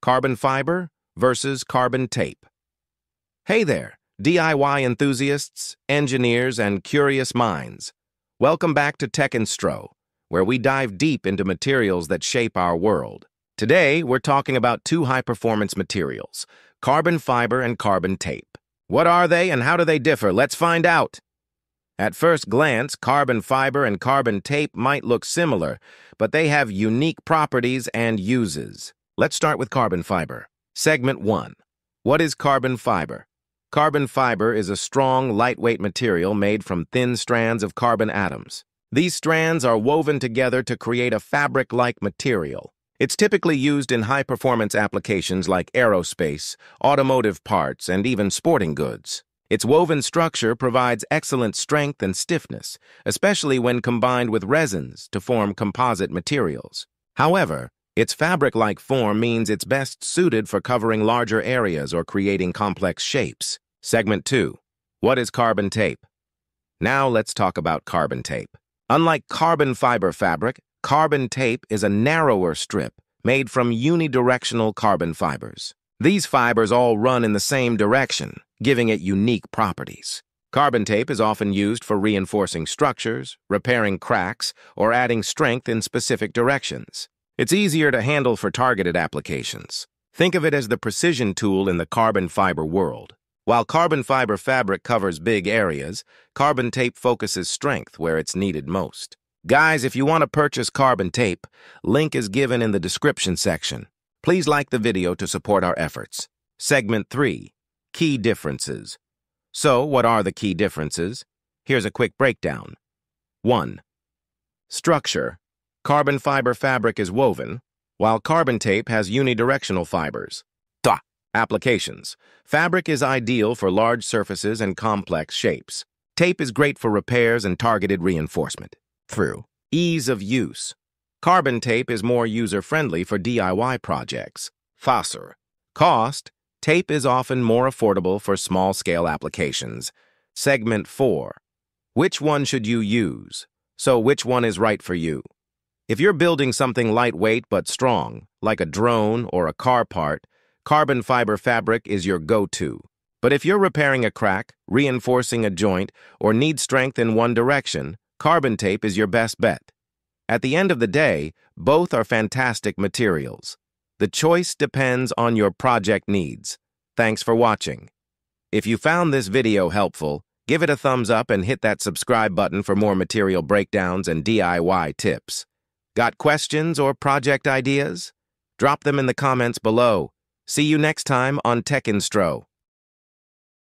Carbon fiber versus carbon tape. Hey there, DIY enthusiasts, engineers, and curious minds. Welcome back to Tech and Stro, where we dive deep into materials that shape our world. Today, we're talking about two high-performance materials, carbon fiber and carbon tape. What are they and how do they differ? Let's find out. At first glance, carbon fiber and carbon tape might look similar, but they have unique properties and uses. Let's start with carbon fiber. Segment 1. What is carbon fiber? Carbon fiber is a strong, lightweight material made from thin strands of carbon atoms. These strands are woven together to create a fabric-like material. It's typically used in high-performance applications like aerospace, automotive parts, and even sporting goods. Its woven structure provides excellent strength and stiffness, especially when combined with resins to form composite materials. However, its fabric-like form means it's best suited for covering larger areas or creating complex shapes. Segment 2. What is carbon tape? Now let's talk about carbon tape. Unlike carbon fiber fabric, carbon tape is a narrower strip made from unidirectional carbon fibers. These fibers all run in the same direction, giving it unique properties. Carbon tape is often used for reinforcing structures, repairing cracks, or adding strength in specific directions. It's easier to handle for targeted applications. Think of it as the precision tool in the carbon fiber world. While carbon fiber fabric covers big areas, carbon tape focuses strength where it's needed most. Guys, if you want to purchase carbon tape, link is given in the description section. Please like the video to support our efforts. Segment 3. Key differences. So, what are the key differences? Here's a quick breakdown. 1. Structure. Carbon fiber fabric is woven, while carbon tape has unidirectional fibers. Applications. Fabric is ideal for large surfaces and complex shapes. Tape is great for repairs and targeted reinforcement. Through ease of use. Carbon tape is more user-friendly for DIY projects. Faster. Cost. Tape is often more affordable for small-scale applications. Segment 4. Which one should you use? So which one is right for you? If you're building something lightweight but strong, like a drone or a car part, carbon fiber fabric is your go-to. But if you're repairing a crack, reinforcing a joint, or need strength in one direction, carbon tape is your best bet. At the end of the day, both are fantastic materials. The choice depends on your project needs. Thanks for watching. If you found this video helpful, give it a thumbs up and hit that subscribe button for more material breakdowns and DIY tips. Got questions or project ideas? Drop them in the comments below. See you next time on Tech and Stro.